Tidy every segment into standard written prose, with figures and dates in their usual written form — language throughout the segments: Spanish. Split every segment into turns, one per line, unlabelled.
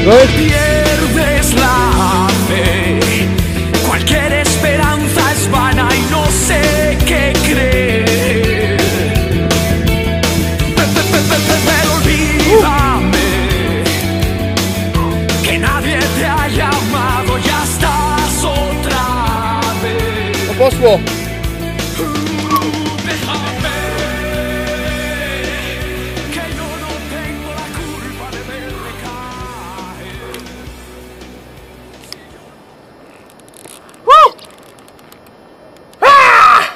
Pierdes la fe, cualquier esperanza es vana y no sé qué creer. Pero olvídame que nadie te ha llamado, ya estás otra vez.
Poszło!
Déjame que yo no tengo la culpa de verte caer.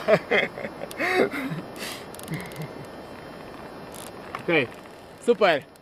Okej, super!